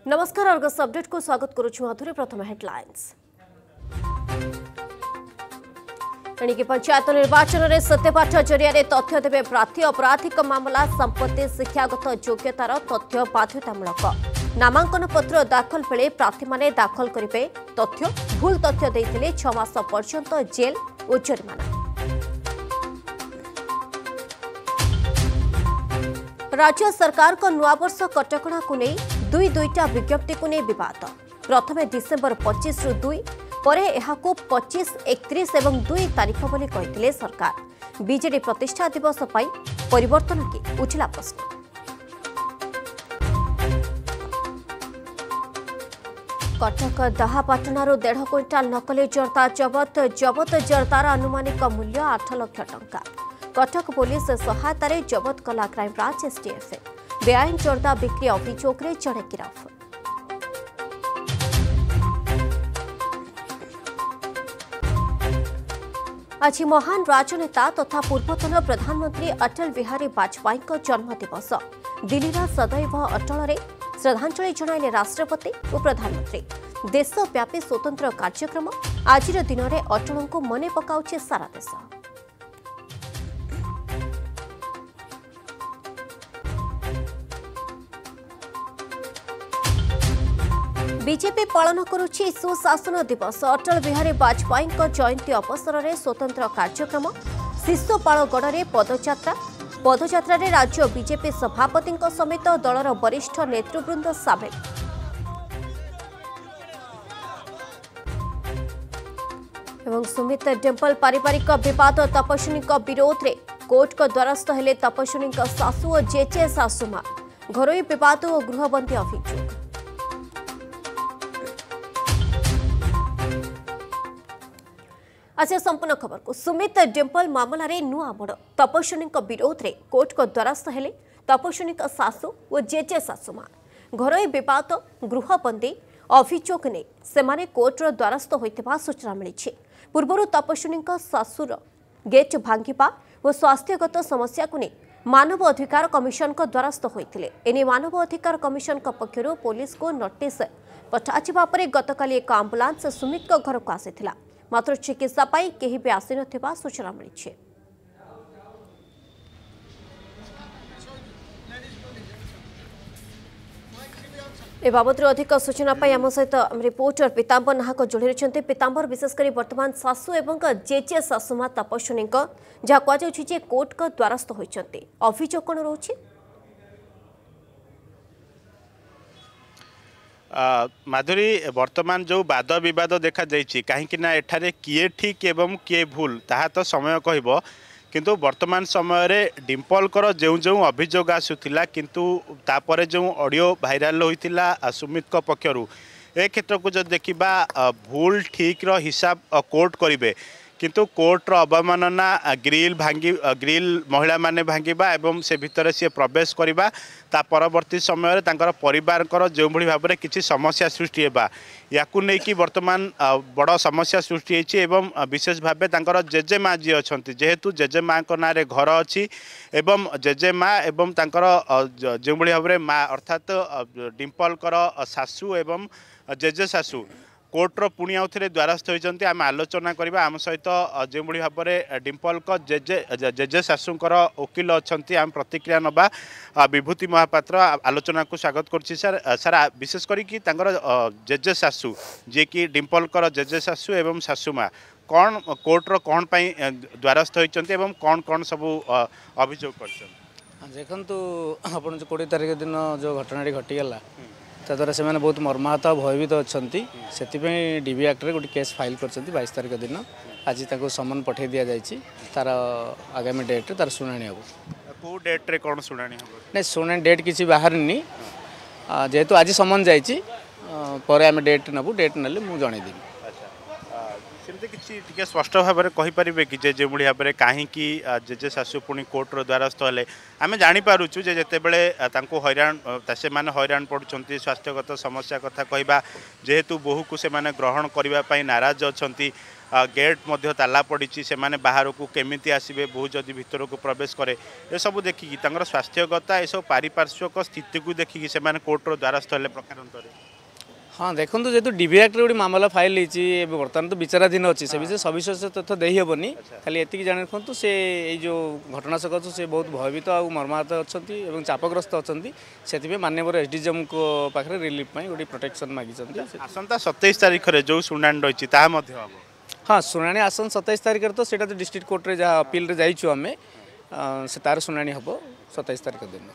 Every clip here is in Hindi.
नमस्कार अर्गस अपडेट को स्वागत करुछु मधुरी प्रथम हेडलाइंस। एणिकी पंचायत निर्वाचन में सत्यपाठ जरिया तथ्य देवे प्रार्थी आपराधिक मामला संपत्ति शिक्षागत योग्यतार तथ्य बाध्यतामूलक नामांकन पत्र दाखल बेले प्रार्थी माने दाखल करेंगे तथ्य भूल तथ्य देते 6 मास पर्यंत जेल और जरिमाना। राज्य सरकार को नुआवर्ष कटकणा को नहीं दुईटा विज्ञप्ति को नहीं विवाद। प्रथमे डिसेम्बर 25 रु 2 परे एहाकू 25, 31 और 2 तारीख बोली कहिथिले सरकार। बीजेडी प्रतिष्ठा दिवस पाई परिवर्तन की उठिला प्रश्न। कटक दाहापाटनारू 1.5 क्विंटाल नकली जर्दा जबत जर्दार अनुमानिक मूल्य 8 लाख टंका। कटक पुलिस सहायता जबत कला क्राइमब्रांच एसटीएफ। बेआईन जर्दा बिक्री अभियोग में जड़े गिरफ। आज महान राजनेता तथा पूर्वतन प्रधानमंत्री अटल बिहारी वाजपेयी जन्म दिवस। दिल्ली सदैव अटल श्रद्धांजलि जणाइले राष्ट्रपति और प्रधानमंत्री। देशव्यापी स्वतंत्र कार्यक्रम आज दिन में अटल को मन पकाउछि सारा देश। बीजेपी पालन करुछि सुशासन दिवस। अटल बिहारी वाजपेयी जयंती अवसर में स्वतंत्र कार्यक्रम। शिशुपालगढ़ में पदयात्रा राज्य बीजेपी सभापति समेत दलर वरिष्ठ नेतृवृंद सामिल। एवं सुमित डिम्पल पारिवारिक विवाद तपस्विनी विरोध में कोर्ट को द्वारस्थ हेले तपस्विनी सासू और जेजे सासुमा। घरोई विवाद और गृहबंदी अभियोग। आज संपूर्ण खबर को सुमित डिम्पल मामलें नुआ मोड़। तपस्विनी विरोध में कोर्ट को द्वारस्थ हेले तपस्विनी सासू और जेजे सासुमा। घरोई विवाद गृहबंदी अभियोग नहीं सेमाने कोर्टर द्वारस्थ होता सूचना मिली। पूर्व तपस्विनी सासुर गेट भांगा और स्वास्थ्यगत समस्या को नहीं मानव अधिकार कमिशन को द्वारस्थ होते। एने मानव अधिकार कमिशन पक्षर पुलिस को नोटिस पठाइबा परे गतकाली एक आंबुलांस सुमित घर को आसीथिला। मात्र चिकित्सा पाई केही भी आसी नथिबा सूचना मिली। ए बाबद अधिक सूचना पाई आम सहित रिपोर्टर पीतांबर नाहक जोड़ी रही। पीतांबर विशेषकर वर्तमान सासू एवं जेजे सासुमा तपस्विनी जहाँ कहुचे कोर्ट का द्वारस्थ होती अभियोग कौन रोचे? माधुरी वर्तमान जो वाद विवाद देखा जाइए कहीं एठारे किए ठीक एवं किए भूल ताहा तो समय कहब किंतु वर्तमान समय रे डिम्पल कर जो जो अभियोग आसूला किंतु तापर जो ऑडियो भाइराल होता सुमित को पक्षर ए क्षेत्र को जो देखा भूल ठीक रो हिसाब कोर्ट करेंगे किंतु कोर्टर अवमानना ग्रिल महिला माने भांगा एवं से भितर सी प्रवेश करवा ता परवर्ती समय परिवार जो भाव में किसी समस्या सृष्टि होगा या वर्तमान बड़ समस्या सृष्टि होती एवं विशेष भाव जेजेमा जी अच्छा जेहेतु जेजेमा ना घर अच्छी एवं जेजेमा एवं जो भाव में माँ अर्थात डिम्पल कर सासू एवं जेजे सासू कोर्टर पुणी आउ थे द्वारस्थ होती आम आलोचना करवा आम सहित जो भाव में डिम्पल को जेजे सासूंकर वकिल अच्छा आम प्रतिक्रिया नवा विभूति महापात्र आलोचना को स्वागत करुच्ची सर विशेष करी जेजे सासू जी कि डिम्पल कर जेजे सासू एवं सासूमा कौन कोर्टर कौन पाई द्वारस्थ होती कौन कौन सब अभियोग कर देखु आप 20 तारीख दिन जो घटना घटीगला ताद्वारा से बहुत मर्माहत भयभीत अच्छा से डीबी एक्ट रे गोटे केस फाइल कर 22 तारीख दिन आज समन पठे दि जाए तार आगामी डेट तार शुणाणी हम को डेट रे कौन शुणाणी हम नहीं शुणाणी डेट किसी बाहर जेहेतु आज समन जाइए आम डेट नबू डेट ना मुझे जनईदेवी सेमती किसी स्पष्ट भाव में कहींपारे कि जो भाव में कहीं जेजे सासू पुणी कोर्टर द्वारस्थ हेले आम जापारुचु जिते बड़े हैरान से हैरान पड़ुंट स्वास्थ्यगत समस्या कथा कहवा जेहेतु बोहू को से ग्रहण करने नाराज अच्छा गेट मध्य ताला पड़ी से माने बाहर को केमिति आसबे बहु जदि भितर को प्रवेश करे ये सब देखिकी तांकर स्वास्थ्यगता ये सब पारिपार्श्विक स्थिति को देखिकी से माने कोर्टर द्वारस्थ हेले प्रकारांतर हाँ देखो जेहतु डीबी एक्ट गोटे मामला फाइल होती बर्तमान तो विचाराधीन अच्छी से विषय सविशेष तथ्य देहबनी खाली एति जान रखु से जो घटनाशक अच्छे से बहुत भयभीत आ मर्माहत अच्छा चापग्रस्त अच्छा से माननीय एसडीएम को पाखे रिलीफ गोटे प्रोटेक्शन मागी आसंता 27 तारिख रे जो शुनानी रही हाँ शुनानी आसन 27 तारिख तो सीटा तो डिस्ट्रिक्ट कोर्ट रे जहाँ अपील रे जाइछु आमे से तार शुनानी हम 27 तारिख दिन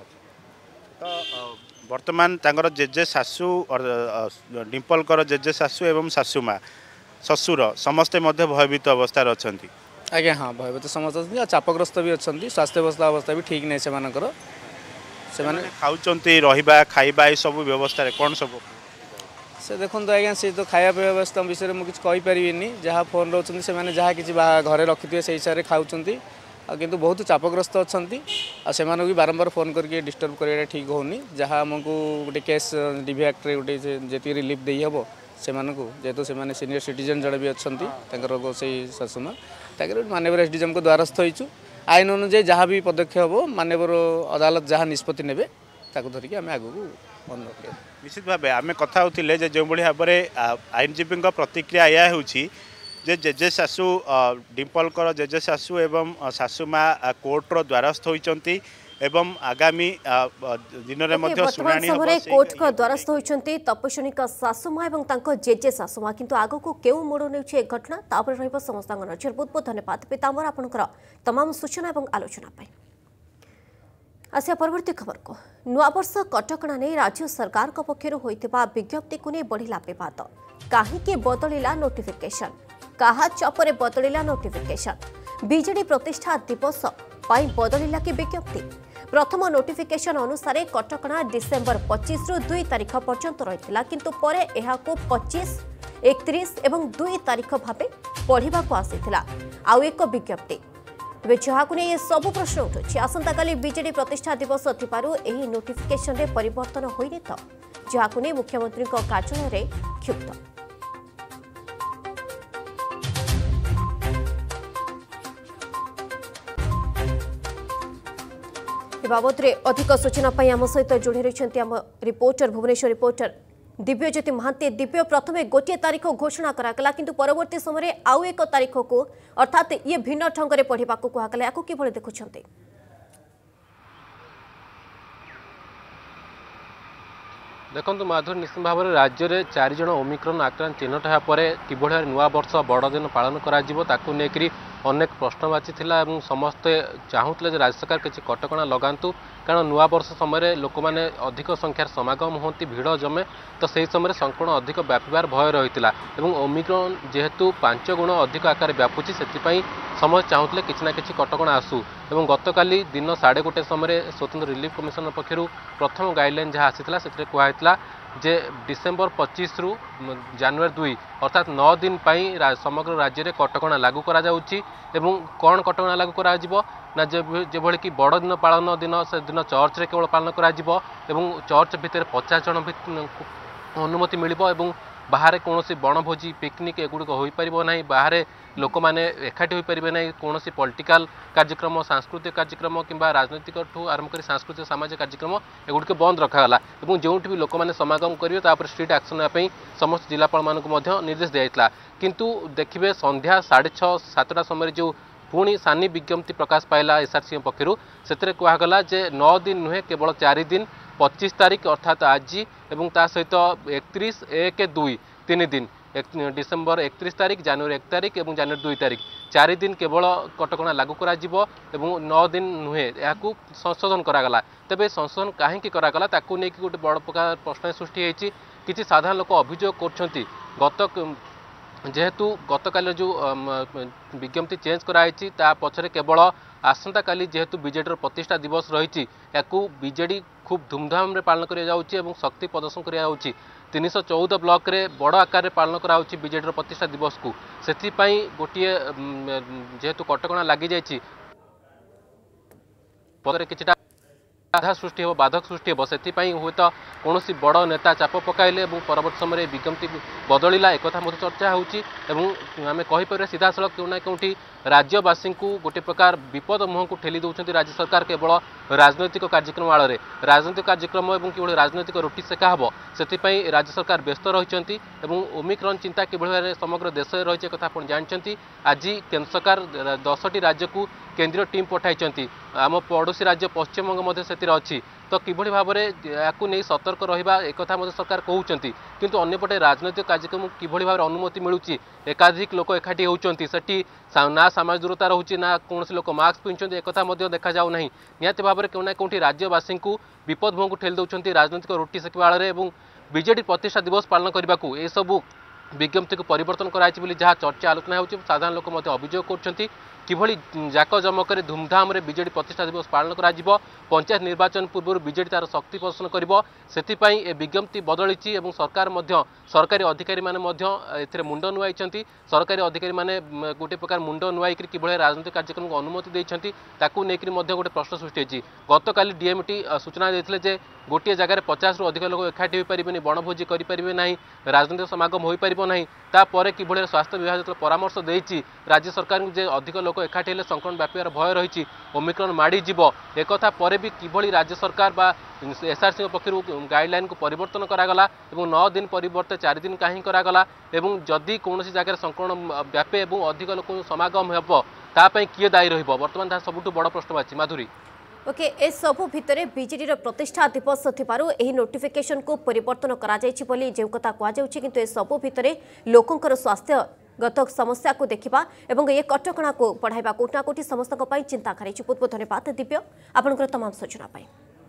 वर्तमान तांकर जेजे सासू और डिम्पल जेजे सासू एवं सासूमा ससुर समस्ते मध्य भयभीत अवस्था अच्छा आज्ञा हाँ भयभीत समस्त अच्छा चापग्रस्त भी अच्छा स्वास्थ्य अवस्था भी ठीक नहीं से खाऊँच रहा खाଇବା ये सब व्यवस्था कौन सब से देखो आज्ञा से तो खाया व्यवस्था विषय में मुझे कहीपरि जहाँ फोन रोचे से जहाँ किसी घरे रखिथे से हिसाब से खाऊँच किंतु बहुत चापग्रस्त अच्छा से भी बारंबार फोन करके डिस्टर्ब करा ठीक होनी जहाँ आमको गोटे केस डीबी एक्ट रे गोटे जी रिलीफ दे हम से जेहेतु से सीनियर सिटीजन जड़े भी अच्छा से शाशुमा माननीय एसडीएम को द्वारस्थ होइछु आईन अनुजाई जहाँ भी पदक्षेप हम माननीय अदालत जहाँ निष्पत्ति ने धरिकी आम आगू बंद रखा निश्चित भाव आम कथा होते जो भाव में आईनजीवी प्रतिक्रिया या होची जे जेजे सासू डिम्पल जेजे सासू एवं सासूमा कोर्टर द्वारस्थ होइचंती एवं आगामी दिन में शुनानी कोर्ट का द्वारस्थ होइचंती तपस्विनी सासूमा एवं तांको जेजे सासूमा किंतु आगो को केउ मोड़ नेउछि ए घटना तापर रहइबो समस्त नजर बहुत बहुत धन्यवाद पीताम्बर आपनकर तमाम सूचना एवं आलोचना पाई आसिया परवर्ती खबर को नुआवर्ष कटकणा नहीं राज्य सरकार पक्षर होइतिबा विज्ञप्ति को नहीं बढ़िला विवाद काहेकि बदलिला नोटिफिकेशन कहा चापरे बदलिला नोटिफिकेशन बीजेडी प्रतिष्ठा दिवस पाई बदलिला की विज्ञप्ति प्रथम नोटिफिकेशन अनुसार कटकणा डिसेम्बर 25 रु 2 तारिख पर्यंत रही किंतु परे एहाको 25, 31 एवं 2 तारिख भावे पढ़ा आसीथिला आउ एक विज्ञप्ति तेज जहाँ नहीं सब प्रश्न उठुछि आसंता काली बीजेडी प्रतिष्ठा दिवस थिबारु एही नोटिफिकेशन रे परिवर्तन होइनि तो जहाँ नहीं मुख्यमंत्री कार्यालय रे क्षुब्ध बाबद अधिक सूचना आम सहित जोड़ी रही आम रिपोर्टर भुवनेश्वर रिपोर्टर दिव्यज्योति महांती दिव्य प्रथमे गोटे तारीख घोषणा करागला किंतु परवर्ती समय आउ एक तारीख को अर्थात ये भिन्न ढंग से पढ़ा कहला या किभली देखुं देखो माधुरी निश्चित भाव में राज्य में 4 जन ओमिक्रॉन आक्रांत चिन्हट होगापर किभली नुआ वर्ष बड़ दिन पालन कर अनेक प्रश्नवाची थिला एवं समस्ते चाहूले राज्य सरकार किसी कटकणा लगातु कारण नुआ वर्ष समय लोक मैंने अधिक संख्यार समागम होती भीड़ जमे तो सही समय संक्रमण अधिक व्यापार भय रही ओमिक्रॉन जेहेतु 5 गुण अधिक आकार व्यापुची से समस्त चाहूले किसी ना कि कटकणा आसू एवं गतकाली दिन 1:30 समय स्वतंत्र रिलीफ कमिशन पक्षर प्रथम गाइडलाइन जहाँ आसाला से कहला जे डिसेम्बर 25 रु जनवरी 2 अर्थात 9 दिन समग्र राज्य में कटकणा लागू करा जाउची एवं कौन कटकणा लागू करा जिवो ना जेभली कि बड़ दिन पालन दिन से दिन चर्च रे केवल पालन करा जिवो एवं चर्च भितर 50 जन अनुमति मिलिबो एवं बाहर कौन बनभोजी पिकनिक एगुड़िक हो पार ना बाहर लोक मैंने एकाठी हो पारे ना कौन पॉलिटिकल कार्यक्रम सांस्कृतिक कार्यक्रम किंबा राजनैतिक ठू आरंभ कर सांस्कृतिक सामाजिक कार्यक्रम एगुड़िक बंद रखागला और जो भी लोक मैंने समागम करेंगे स्ट्रीट एक्शन नापी समस्त जिलापाल मानक निर्देश दिया किंतु देखिए संध्या 6:30 7टा समय जो पुणी सानी विज्ञप्ति प्रकाश पाइला एसआरसी पक्षर से कहगला जे 9 दिन नुहे केवल 4 दिन 25 तारीख अर्थात आज एवं ता सहित 31, 1, 2 3 दिन डिसेम्बर 31 तारीख जनवरी 1 तारीख और जनवरी 2 तारीख 4 दिन केवल कटकणा लागू करा जिवो एवं 9 दिन नुहे या संशोधन करागला तेबे संशोधन कहीं करागला ताकू नहीं गोटे बड़ प्रकार प्रश्न सृष्टि होती किसी साधारण लोक अभियोग कर जेहेतु गतकाल जो विज्ञप्ति चेंज कराई पछरे केवल आसंता काली जेहेतु बीजेडी प्रतिष्ठा दिवस रही बीजेडी खूब धूमधाम रे पालन कर शक्ति प्रदर्शन कर 314 ब्लॉक रे बड़ आकार पालन करा बीजेडी प्रतिष्ठा दिवस को से गोटे जेहेतु कटकणा लगी जाइए किछटा बाधा सृष्टि हो बाधक सृष्टि हो से हूँ तो कौन बड़ नेता चाप पकाइले परवर्त समय विज्ञप्ति बदलला एक चर्चा होमें कहीपर सीधा सड़क क्यों कौटी राज्यवासी को गोटे प्रकार विपद मुह को ठेली दौरान राज्य सरकार केवल राजनैतिक कार्यक्रम आड़ राजनैतिक कार्यक्रम और कि राजनैतिक रोटी सेका हम से राज्य सरकार व्यस्त रही ओमिक्रॉन चिंता कि समग्र देश में रही कथा आप जानते आज केन्द्र सरकार 10टी राज्य को केंद्रीय टीम पठाई आम पड़ोशी राज्य पश्चिमबंग से अच्छी तो किभली भाव में या नहीं सतर्क रहा एक सरकार कहते किंतु अन्यपटे राजनैतिक कार्यक्रम किभली भाव अनुमति मिलूँ एकाधिक लोक एकाठी होती सेठी ना सामाजिक दूरता रोचे ना कौन लोक मास्क पिंधुंट एक देखा जाऊ ना निहती भाव में क्यों ना कौटी राज्यवासी को विपद मुह को ठेली दौरान राजनैतिक रोटी सेकिवा आड़ बीजेडी प्रतिष्ठा दिवस पालन करने को यह सब विज्ञप्ति को परिवर्तन कराई जहाँ चर्चा आलोचना हो साधारण लोक अभियोग कर किभली जाकजमक धूमधाम बीजेडी प्रतिष्ठा दिवस पालन करा पंचायत निर्वाचन पूर्व बीजेडी तार शक्ति प्रदर्शन कर विज्ञप्ति बदली सरकार सरकारी अधिकारी माने मुंड नुआई सरकारी अधिकारी माने गोटे प्रकार मुंड नुआई कि राजनीतिक कार्यक्रम को अनुमति देती गोटे प्रश्न सृष्टि गतकाली डीएमटी सूचना देते जे गोटे जगह 50 रु अधिक लोक एकाठी हो पारे बणभोजी करें ना राजनीतिक समागम हो पार ना तापर कि स्वास्थ्य विभाग जो परामर्श देती राज्य सरकार को अधिक लोक एकाठी हेले संक्रमण व्यापार भय रही ओमिक्रॉन माड़ी एक पर भी किभली राज्य सरकार बा एसआरसी पक्षर गाइडलाइन को परिवर्तन करागला 9 दिन परिवर्ते 4 दिन कहीं करागला जदि कौन जगह संक्रमण व्यापे और अधिक लोक समागम होतापाई किए दायी रहा सबुठ बड़ प्रश्नवाची माधुरी ओके ए सबु भितरे बीजेडी प्रतिष्ठा दिवस थिबारु एही नोटिफिकेशन को परिवर्तन करा जायछि बोली जे कथा कुआ जाउछि किंतु ए सबु भितरे लोकंकर स्वास्थ्य गत समस्या को देखा एवं ये कटकणा को बढ़ाइबा कोटना कोटी समस्त चिंता कर बहुत बहुत धन्यवाद दिव्य आपनकर तमाम सूचना पाई।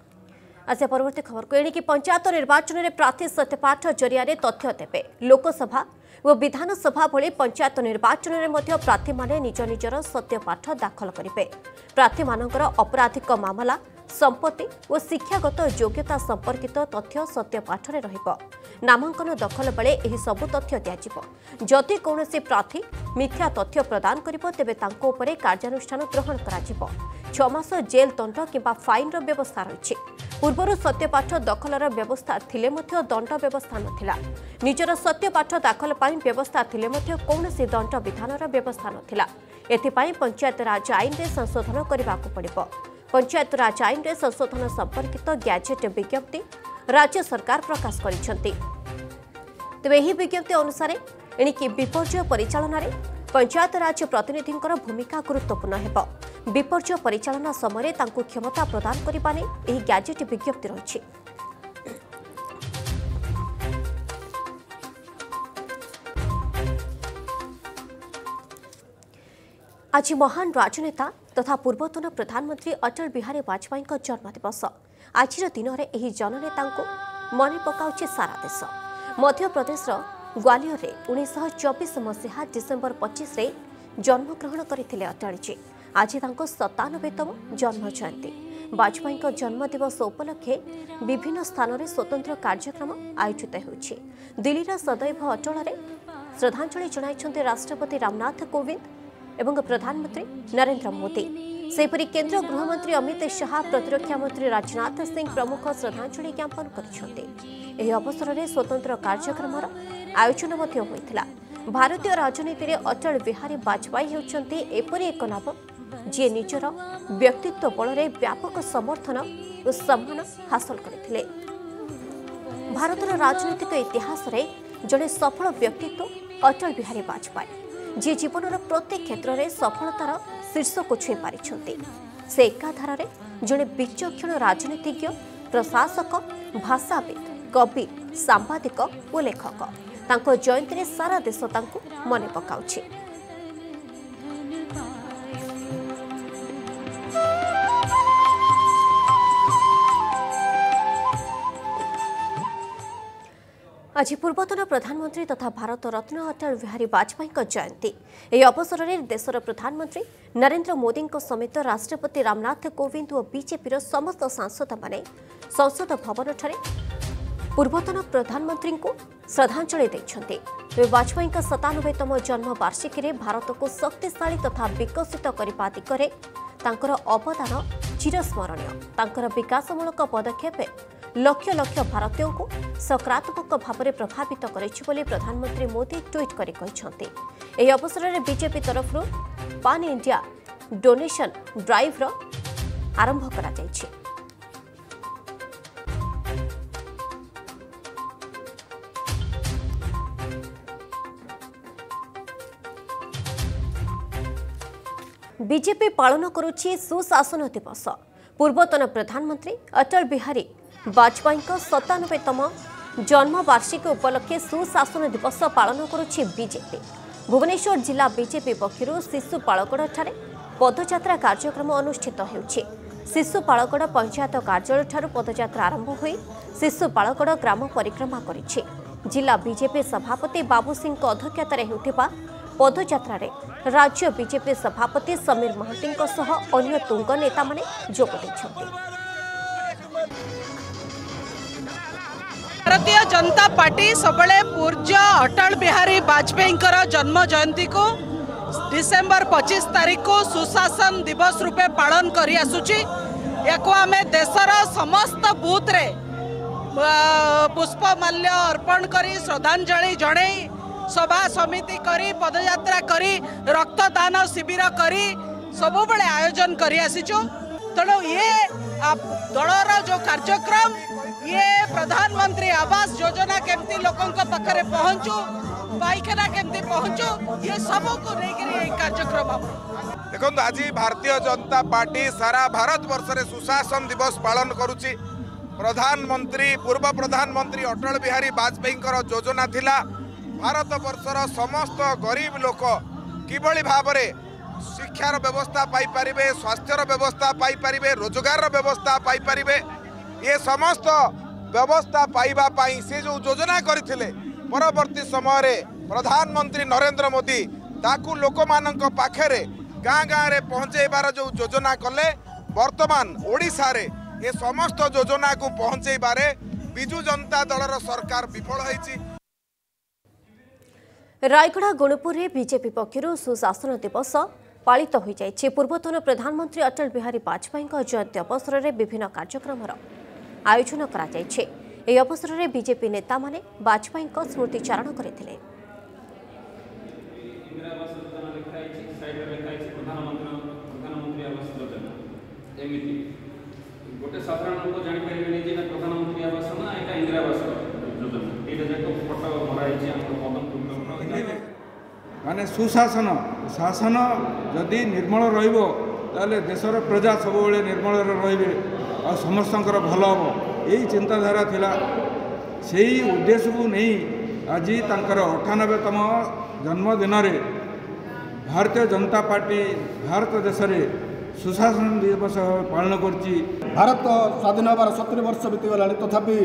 आसे परवर्ती खबर को एणिकी पंचायत निर्वाचन में प्रार्थी सत्यपाठ जरिया तथ्य देवे लोकसभा और विधानसभा भली पंचायत निर्वाचन में प्रार्थी माने निज निजर सत्यपाठ दाखल करेंगे। प्रार्थी मानकर अपराधिक मामला संपत्ति और शिक्षागत योग्यता संपर्कित तथ्य सत्यपाठ में रहिबो। नामांकन दखल बेले एही सबु तथ्य दियाजिबो। जदि कौनसी प्रार्थी मिथ्या तथ्य प्रदान करिबो तेबे तांको उपरे कार्यानुष्ठान ग्रहण कराजिबो। 6 मास जेल दंड किंबा फाइन रो व्यवस्था रहिछि। पूर्वरु सत्यपाठ दखलर व्यवस्था थिले मध्य दंड व्यवस्था नथिला। निजर सत्यपाठ दाखल पाई व्यवस्था थिले मध्य कौनसी दंड विधानर व्यवस्था नथिला। एथिपाई पंचायत राज आईन रे संशोधन करिबाकू पड़िबो। पंचायत राज आईन रे संशोधन संपर्कित गैजेट विज्ञप्ति राज्य सरकार प्रकाश करिसेंती। तेबे एही विज्ञप्ति अनुसार एणिकी विपर्यय परिचालन रे पंचायत राज प्रतिनिधिंकर भूमिका गुरुत्वपूर्ण हेबो। विपर्यय परिचालना समय तांकु क्षमता प्रदान करिबा नै एही गैजेट विज्ञप्ति रहिछि। आज महान राजनेता तथा पूर्वतन प्रधानमंत्री अटल बिहारी वाजपेयी जन्मदिवस। आज दिन में यह जननेता मन पकाउछि सारा देश। मध्य प्रदेश ग्वालियर में 1924 मसीहा डिसेम्बर 25 रे जन्मग्रहण करथिले अटल जी। आज 97तम जन्म जयंती। वाजपेयी जन्मदिवस उपलक्षे विभिन्न स्थान में स्वतंत्र कार्यक्रम आयोजित होछि। दिल्ली सदैव अटल श्रद्धांजलि जणाइछन्ते राष्ट्रपति रामनाथ कोविंद एवं प्रधानमंत्री नरेंद्र मोदी। सेपरी केंद्र गृहमंत्री अमित शाह प्रतिरक्षा मंत्री राजनाथ सिंह प्रमुख श्रद्धांजलि ज्ञापन कर अवसर में स्वतंत्र कार्यक्रम आयोजन होता। भारतीय राजनीति में अटल बिहारी वाजपेयी होती एपरी एक नाम जी निजर व्यक्तित्व बल में व्यापक समर्थन और सम्मान हासिल करथिले। भारतर राजनीतिक इतिहास में जड़े सफल व्यक्तित्व अटल बिहारी वाजपेयी जी जीवनर प्रत्येक क्षेत्र में सफलतार शीर्ष को छुई पारिछन्ति। से एकाधार जड़े विचक्षण राजनीतिज्ञ प्रशासक भाषाविद कवि सांबादिक और लेखक तांको जयंती में सारा देश तांको मने पकाउछि। आज पूर्वतन प्रधानमंत्री तथा भारत रत्न अटल बिहारी वाजपेयी जयंती। यह अवसर में देशर प्रधानमंत्री नरेंद्र मोदी समेत राष्ट्रपति रामनाथ कोविंद और बीजेपी समस्त सांसद माने संसद भवन ठारे पूर्वतन प्रधानमंत्री को श्रद्धांजलि देइछन्ते। वाजपेयी 97तम जन्म वार्षिकी में भारत को शक्तिशाली तथा विकसित करने दिगरे तांकर अवदान चिरस्मरणीय तांकर विकासमूलक पदक्षेप लक्ष लक्ष भारतीयों को सकारात्मक भाव में प्रभावित करेछि प्रधानमंत्री मोदी ट्वीट कर एही अवसर में बीजेपी तरफ पान इंडिया डोनेशन ड्राइव आरंभ करा जायछि। बीजेपी पालन करुछि सुशासन दिवस। पूर्वतन प्रधानमंत्री अटल बिहारी वाजपेयी 97तम जन्मवार्षिकी उपलक्षे सुशासन दिवस पालन करुछि बीजेपी। भुवनेश्वर जिला बीजेपी पक्षरु शिशुपालगढ़ ठारे पदयात्रा कार्यक्रम अनुष्ठित होउछि। शिशुपालगढ़ पंचायत कार्यालय ठारू पदयात्रा आरंभ होई शिशुपालगढ़ ग्राम परिक्रमा करिछि। जिला बीजेपी सभापति बाबू सिंह अध्यक्षतार हेउथिबा पदयात्रा राज्य बीजेपी सभापति समीर महांती अन्य तुंग नेता माने जोग दैछन्ति। भारतीय जनता पार्टी सबले पूज्य अटल बिहारी वाजपेयी जन्म जयंती को डिसेंबर 25 तारीख को सुशासन दिवस रूपे पालन करी आसुची। याको आमे देशर समस्त बूथ रे पुष्पमाल्य अर्पण करी श्रद्धांजलि जणे सभा समिति करी पदयात्रा करी रक्तदान शिविर करी सब बड़े आयोजन करी आसीचो। तेणु ये दलर जो कार्यक्रम ये प्रधानमंत्री आवास योजना केमती लोकों पाखे पहुँचू पाइखाना केमती पहुँचू ये सब को लेकर कार्यक्रम देखो आज भारतीय जनता पार्टी सारा भारत वर्ष रे सुशासन दिवस पालन करुची। प्रधानमंत्री पूर्व प्रधानमंत्री अटल बिहारी वाजपेयी योजना थिला भारत वर्षर समस्त गरीब लोक किभली भाव में शिक्षार व्यवस्था पाई परिबे, स्वास्थ्यर व्यवस्था पाई परिबे, रोजगार व्यवस्था पाई परिबे। ये समस्त व्यवस्था पाइबा पाई से जो योजना करथिले परवर्ती समय रे प्रधानमंत्री नरेंद्र मोदी ताकू लोक मानक पाखरे गाँ गाँ रे पहुँचेबार जो योजना कले वर्तमान ओडिशा रे ये समस्त योजना को पहुँचेबारे बिजू जनता दलर सरकार विफल होईची। रायगढ़ गुणपुर में बीजेपी पक्षर सुशासन दिवस पालित हो जाए। पूर्वतन प्रधानमंत्री अटल बिहारी वाजपेयी जयंती अवसर में विभिन्न कार्यक्रम आयोजन करा जायछे। एही अवसर में बीजेपी नेता माने वाजपेयी स्मृतिचारण करथिले। माने सुशासन शासन जदि निर्मल रहिबो ताले देशर प्रजा सब बेले निर्मल रहिबे और समस्तंकर भल हम यही चिंताधारा थिला। सेही उद्देश्य को नहीं आज तांकर 98तम जन्मदिन रे भारतीय जनता पार्टी भारत देश रे सुशासन दिवस पालन करछि। भारत स्वाधीन होबार 70 वर्ष बीतीगला तथापि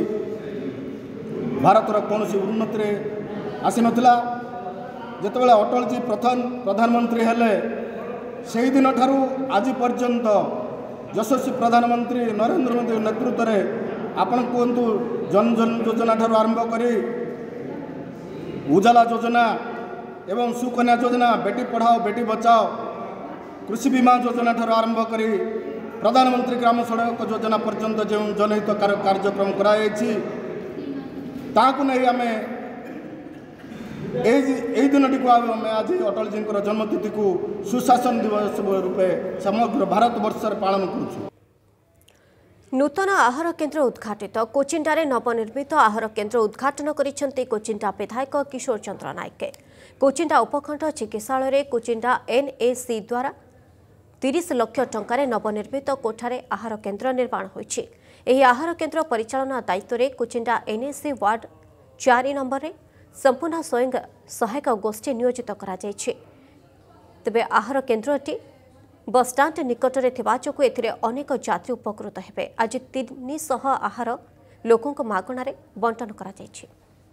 भारतर कौन उन्नति आसी नथिला। जेतेबेले अटल जी प्रथम प्रधानमंत्री हेले से दिन ठारू आज पर्यंत यशस्वी प्रधानमंत्री नरेंद्र मोदी नेतृत्व में आपण कहतु जन जन योजना ठारू आरंभ करी उजाला योजना एवं सुकन्या योजना बेटी पढ़ाओ बेटी बचाओ कृषि बीमा योजना ठारू आरंभ करी प्रधानमंत्री ग्राम सड़क योजना पर्यंत जो जनहित कार्यक्रम कराई ताकू नहीं आम यही दिन टी आम आज अटल जी जन्मतिथि को सुशासन दिवस रूपे समग्र भारत वर्ष पालन करुछु। नूतन आहार केन्द्र उद्घाटित कोचिंडारे नवनिर्मित आहार केन्द्र उद्घाटन करिसेंति कोचिंडा विधायक किशोर चंद्र नायक। कोचिंडा उपखंड चिकित्सालय कोचिंडा NAC द्वारा 30 लाख टंकार नवनिर्मित कोठारे आहार केन्द्र निर्माण होइछि। एही आहार केन्द्र परिचालना दायित्व रे कोचिंडा NAC वार्ड 4 नंबर रे संपूर्ण स्वयं सहायक गोष्ठी नियोजित करा जायछि। तेबे आहार केन्द्रटी बसस्टाण्ड निकटरे थिबा जोगु एथिरे अनेक यात्री उपकृत हेबे। आज 300 आहार लोकंक मागणारे बंटन करा जायछि।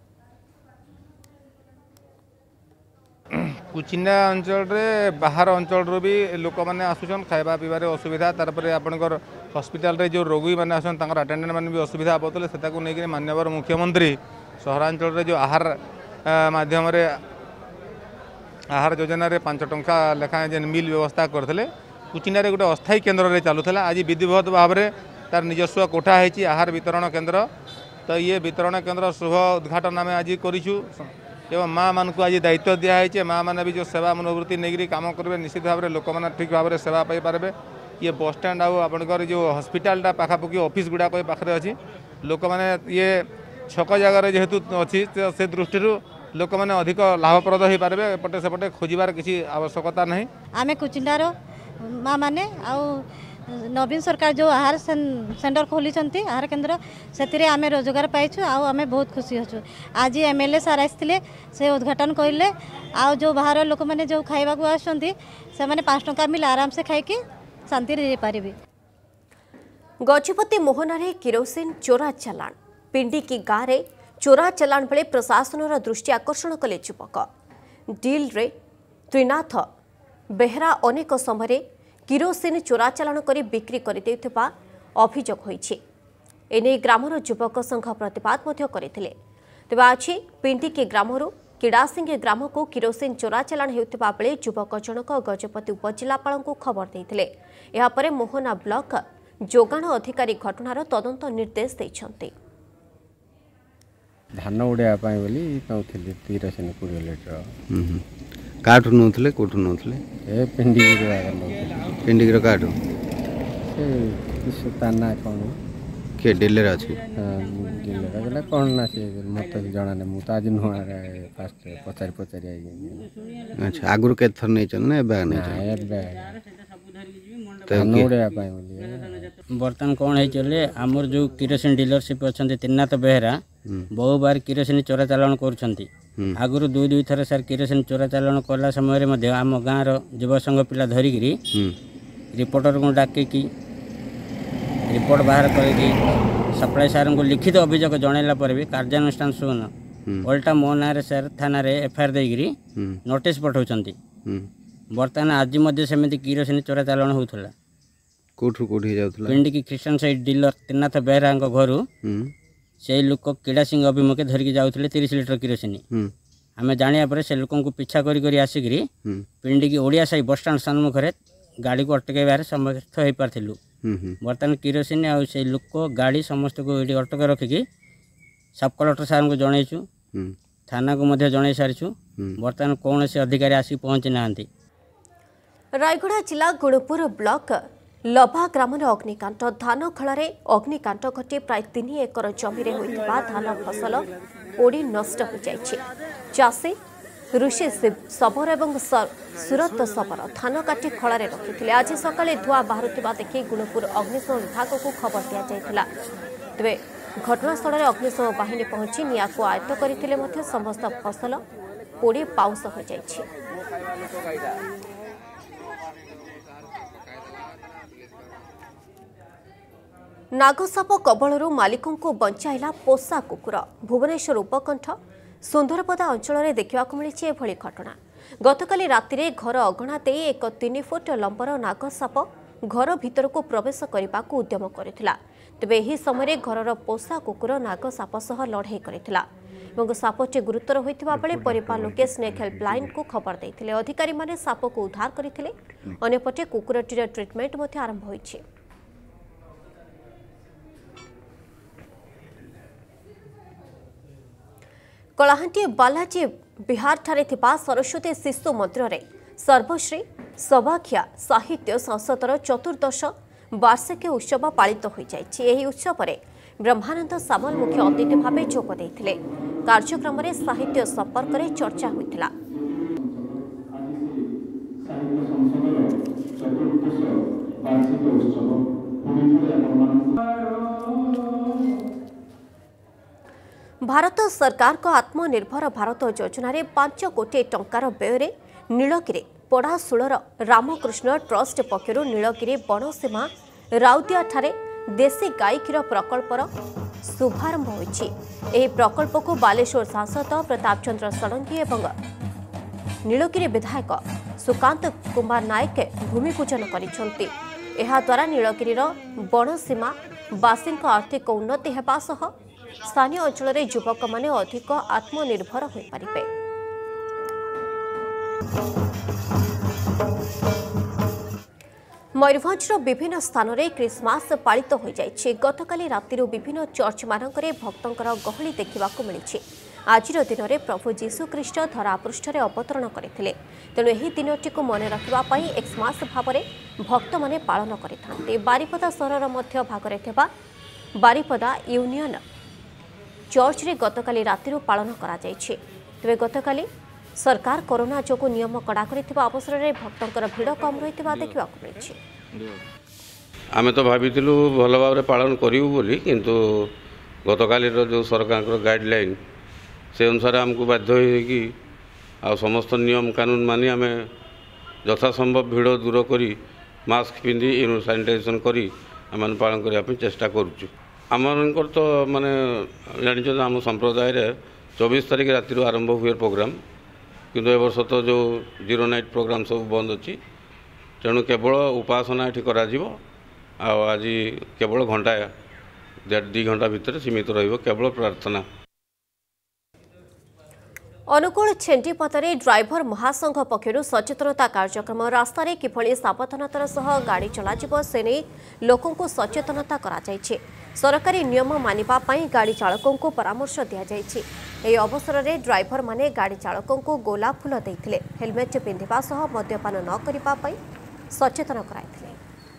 कुचिना अंचल रे बाहर अंचल रो भी लोक माने आसुछन खाइबा पीबारे असुविधा तारपरे आपनकर हॉस्पिटल रे जो रोगी माने आसन तांकर अटेंडेंट माने भी असुविधा बतले सेता को नेकरी मान्यवर मुख्यमंत्री सहरांचल रे जो आहार माध्यम रे आहार योजना रे 5 टंका लेखा जेन मिल व्यवस्था करथले कुचिंडा गोटे अस्थायी केन्द्र चलूला आज विधिवत भाव में तार निजस्व कोठा है आहार वितरण केन्द्र तो ये वितरण केन्द्र शुभ उद्घाटन आम आज करूँ एवं माँ मान को आज दायित्व दिखाई माँ मैंने भी जो सेवा मनोवृत्ति नहीं कम करेंगे निश्चित भाव में लोक मैंने ठीक भाव में सेवा पाइपर ये बस स्टैंड आपर जो हॉस्पिटलटा पाखापाखि ऑफिस गुड़ाक पाखे अच्छी लोक मैंने ये छक जगार जेहेतु अच्छी से दृष्टि लोक मैंने अधिक लाभप्रद हो पारे एपटे सेपटे खोजार किसी आवश्यकता नहीं आम कुचिंडार माँ मैंने नवीन सरकार जो आहार सेंटर खोली आहार केन्द्र से आम रोजगार पाइछु आम बहुत खुशी अच्छु आज एमएलए सार आसते से उद्घाटन करें आ जो बाहर लोक मैंने जो खाइबा आसुँच से 5 टंका मिले आराम से खाई शांति रही पारे। गजपति मोहनारे किरोसिन चोरा चालाण पिंडी की गाँव में चोरा चालाण बेले प्रशासन दृष्टि आकर्षण कले युवक डील रे त्रिनाथ बेहरा अनेक समय किरोसिन चोरा चालाण कर बिक्री कर अभियोग होइछि एने ग्रामर युवक संघ प्रतिवाद करते तेज आज पिंडी की ग्रामरू किड़ासिंह ग्राम को किरोसिन चोरा चालाण होता बेले युवक जनक गजपति उपजिलापाल को खबर देते यापर मोहना ब्लॉक जोगाण अधिकारी घटनार तदंत निर्देश देइछन्ति। धान उड़ाइया बोली नौली किरोसिन 20 लिटर काठू नौले कौटू नौले ए पिंडिगर काठू ताना कौन किए डिलर अच्छी डिलर कौन ना से मत जना नहीं मुझे आज नुआ फास्ट पचारि पचारि आई अच्छा आगुर के थर नहीं चल ना बैग नहीं उड़ाइया बर्तमान कौन है चले आमर जो किरोसिन डीलरशिप अच्छा त्रिनाथ बेहरा बहु बार किरोसिन चोरा चालाण कर आगुरी 2 थर सार किरोसिन चोरा चालाण कला समय आम गाँव युव संघ पिला धरिकी रिपोर्टर को डाकिकी रिपोर्ट बाहर करके सप्लाई सार को लिखित अभियोग जनइला भी कार्यानुष्ठान शून ओल्टा मो ना सार थाना एफआईआर देकरी नोटिस पठाउछन्ति बर्तमान आज सेमती किरोसिन चोरा चालाण होउथला पिंडी की ख्रीष्टान साइड डीलर त्रिनाथ बेहरा घर से लोक किड़ा सिंह अभिमुखे धरिकी जाऊे 30 लिटर किरोसिन आम जाना से लोक पिछा करी आसिक पिंडी की ओडिया साई बस स्टाण सम्मुखें गाड़ी को अटकैबार समर्थ हो पार्थिलु बर्तमान किरोसिन आ से लोक गाड़ी समस्त को ये अटक रखिकी सब कलेक्टर सार को जनईचु थाना को जन सारी बर्तमान कौन से अधिकारी आसिक पहुँची ना। रायगढ़ जिला गुणपुर ब्लॉक लभा ग्राम अग्निकांड धान खल अग्निकांड घटी प्राय 3 एकर जमी होता धान फसल पोड़ी नष्ट हो जाइए चाषी ऋषि शबर और सुरत शबर धान काटी खल रखी आज सकाଳେ धुआ बाहर देखि गुणपुर अग्निशम विभाग को खबर दि जाता तेरे घटनास्थल अग्निशम बाहिनी पहुंची निया को आयत्त करते समस्त फसल पोड़ी पाउस हो जाइए। नागसाप कबलरू मालिकों को बंचाइला पोषा कुकुर भुवनेश्वर उपकंठ सुंदरपदा अंचल देखा मिली एभली घटना गतकाली राति घर अगणा दे एक 3 फुट लंबर नागसाप घर भीतर को प्रवेश करने को उद्यम करथिला तेबे एही समय घर पोषा कुकुर नागसाप सह लड़ाई करथिला एवं सापटी गुरुतर होइतिबा बेले परिवार लोके स्नेक हेल्पलाइन को खबर देथिले अधिकारी माने साप को उद्धार करथिले अन्यपटे कुकुरटीर ट्रिटमेंट मध्ये आरंभ होइछि। कलाहांटी बालाजी बिहार ठारे थिबा सरस्वती शिशु मंदिर रे सर्वश्री सभाख्या साहित्य संसदर 14th वार्षिक उत्सव पालित हो जाइछि। एही उत्सव रे ब्रह्मानंद सामल मुख्य अतिथि भावे जोग देथिले कार्यक्रम रे साहित्य संपर्क रे चर्चा होइतिला। भारत सरकार को आत्मनिर्भर भारत योजना रे 5 कोटी टंकार व्यय नीलगिरी पढ़ाशूलर रामकृष्ण ट्रस्ट पक्षर नीलगिरी बणसीमा राउतिया ठारे देशी गाई क्षीर प्रकल्पर शुभारंभ होइछि। एही प्रकल्प को बालेश्वर सांसद प्रताप चंद्र षडंगी एवं नीलगिरी विधायक सुकांत कुमार नायक भूमि पूजन करिसेंति। एहा द्वारा नीलगिरीर बणसीमा बासींक आर्थिक उन्नति हेबा सह स्थानीय अंचल रे युवक माने अधिक आत्मनिर्भर हो पारिबे। मयूरभंजर विभिन्न स्थान में क्रिसमस पालित हो जाइए। गतकाली राति विभिन्न चर्च मानक भक्तों गहली देखा मिली। आज दिन में प्रभु जीशुख्रीष्ट धरापृष्ठ अवतरण करते तेणु यह दिनटी को मन रखापी एक्समास भाव में भक्त मैंने पालन करते। बारिपदा सहर मध्य भागरे बारिपदा यूनियन चर्च रे गतकाली राति पालन करा जाइछे। तेबे गतकाली सरकार कोरोना जोगु नियम कड़ा करथिबा अवसर में भक्तों भिड़ कम रही देखा मिली। आमे तो भाविथिलु भल भाव पालन करिवु बोली, किंतु गतकाली जो सरकार गाइडलाइन से अनुसार आमको बाध्य होगी आ समस्त नियम कानून मानी आम यथासंभव भिड़ दूर करी मास्क पिंधि सैनिटाइजेशन करी आम पालन करने चेष्टा करुचु। आमर तो माने जान आम संप्रदाय 24 तारीख राति आरंभ हुए प्रोग्राम, किंतु ए वर्ष तो जो 0 नाइट प्रोग्राम सब बंद अच्छी, तेणु केवल उपासना ये कर आज केवल घंटा 1.5 घंटा भितर सीमित केवल प्रार्थना। अनुकूल छेन्टीपदारे ड्राइवर महासंघ पक्षर सचेतनता कार्यक्रम रास्त किभली सावधानतार सह गाड़ी चलाଯିବ से नहीं लोकों को सचेतनता करा जायछि। सरकारी नियम मानिबा पई गाड़ी चालकों को परामर्श दिया जायछि। एही अवसर में ड्राइवर माने गाड़ी चालकों को गोलाप फूल देइथिले, हेलमेट पिंधिबा सह मद्यपान न करिबा पई सचेतन कराइथिले।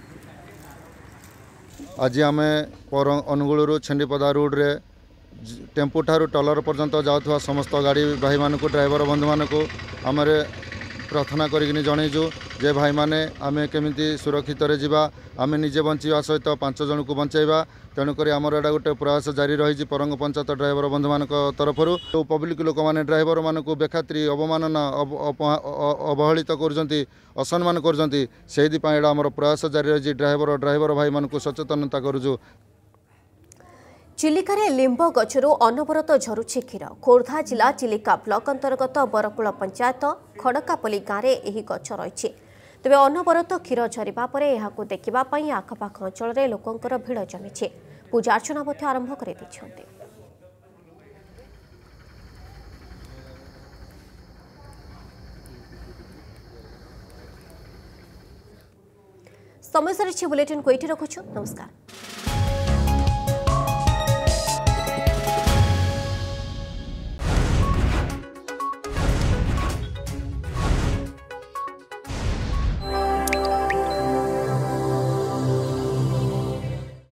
आज आमे अनुगुल छेन्टीपदा रोड रे टेम्पो ठारू टलर पर्यंत जाऊँ समस्त गाड़ी भाई मानक ड्राइवर बंधु मानक आम प्रार्थना करिकिनी जनईचु जे भाई माने आमे केमिति सुरक्षित रे जिबा, आमे निजे बंचिबा सहित 5 जन को बंचाइबा। तेणुक आमर एटा गोटे प्रयास जारी रही परंग पंचायत ड्राइवर बंधु मान तरफर तो पब्लिक लोक मैंने ड्राइवर मानक बेखात्री अवमानना अवहेलित करजंती असम्मान करजंती से आमर प्रयास जारी रही। ड्राइवर भाई मानक सचेतनता करूचु। चिलिकार लिंब गछरू अनवरत झरुछि क्षीर। खोर्धा जिला चिलिका ब्लॉक अंतर्गत बरकूल पंचायत खड़कापल्ली गाँव में यह गछ रही। तेज अनवरत क्षीर झरिबा परे एहाकु देखिबा पई आखपाख अंचल में लोकंकर भिड़ जमी पूजा अर्चना आरंभ कर दैछन्ते। समय सरी बुलेटिन को ये रखुछु। नमस्कार।